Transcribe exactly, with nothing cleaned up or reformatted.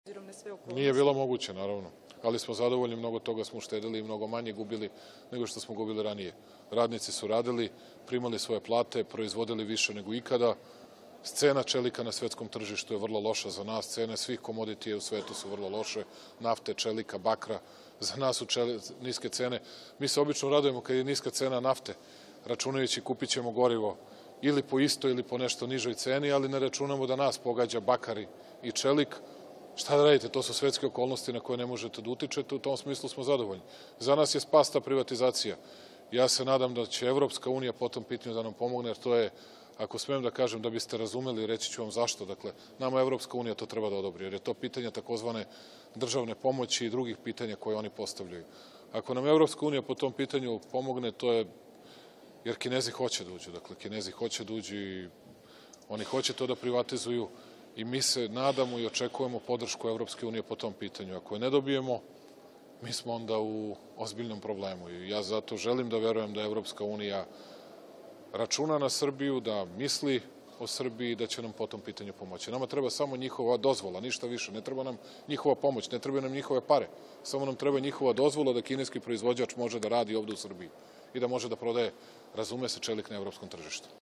Nije bilo moguće, naravno, ali smo zadovoljni, mnogo toga smo uštedili i mnogo manje gubili nego što smo gubili ranije. Radnici su radili, primali svoje plate, proizvodili više nego ikada. Cena čelika na svetskom tržištu je vrlo loša za nas, cene svih komoditija u svetu su vrlo loše, nafte, čelika, bakra, za nas su niske cene. Mi se obično radujemo kad je niska cena nafte, računajući kupit ćemo gorivo ili po isto ili po nešto nižoj ceni, ali ne računamo da nas pogađa bakari i čelik. Šta da radite, to su svetske okolnosti na koje ne možete da utičete, u tom smislu smo zadovoljni. Za nas je spas ta privatizacija. Ja se nadam da će Evropska unija po tom pitanju da nam pomogne, jer to je, ako smem da kažem, da biste razumeli, reći ću vam zašto. Dakle, nama Evropska unija to treba da odobri, jer je to pitanje takozvane državne pomoći i drugih pitanja koje oni postavljaju. Ako nam Evropska unija po tom pitanju pomogne, to je jer Kinezi hoće da uđu. Dakle, Kinezi hoće da uđu i oni hoće to da privatizuju i mi se nadamo i očekujemo podršku Evropske unije po tom pitanju. Ako je ne dobijemo, mi smo onda u ozbiljnom problemu i ja zato želim da verujem da Evropska unija računa na Srbiju, da misli o Srbiji i da će nam po tom pitanju pomoći. Nama treba samo njihova dozvola, ništa više. Ne treba nam njihova pomoć, ne treba nam njihove pare. Samo nam treba njihova dozvola da kineski proizvođač može da radi ovde u Srbiji i da može da prodaje, razume se, čelik na evropskom tržištu.